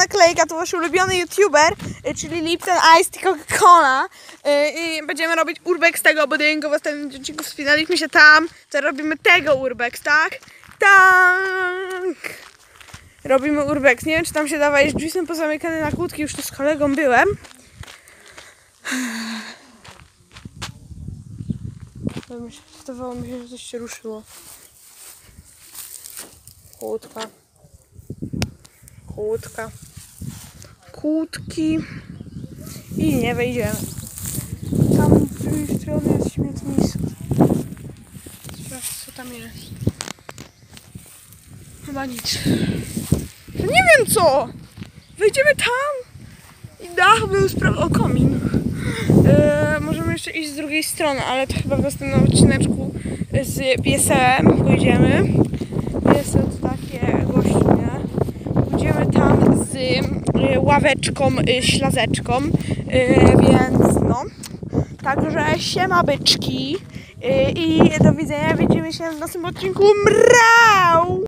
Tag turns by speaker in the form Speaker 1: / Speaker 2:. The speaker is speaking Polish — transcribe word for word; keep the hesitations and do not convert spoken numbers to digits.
Speaker 1: naklejka, to wasz ulubiony youtuber, czyli Lipton Ice Tea Coca-Cola. I będziemy robić urbex z tego budynku. W ostatnim odcinku wspinaliśmy się tam, to robimy tego urbex, tak? Tak! Robimy urbex. Nie wiem, czy tam się dawa jeść. Drzwi są pozamykane na kłódki, już tu z kolegą byłem. Zdawało mi się, że coś się ruszyło. Kłódka. Kłódka. Kłódki. I nie wejdziemy. Tam z drugiej strony jest śmietnisko. Sprawdź, co tam jest. Chyba nic. No nie wiem co! Wejdziemy tam i dach był spraw o komin. Yy, możemy jeszcze iść z drugiej strony, ale to chyba w następnym odcineczku z piesem pójdziemy. Piesem to takie gościu, nie? Pójdziemy tam z y, ławeczką, y, ślazeczką, y, więc no. Także siema byczki y, i do widzenia, widzimy się w następnym odcinku. Mrał!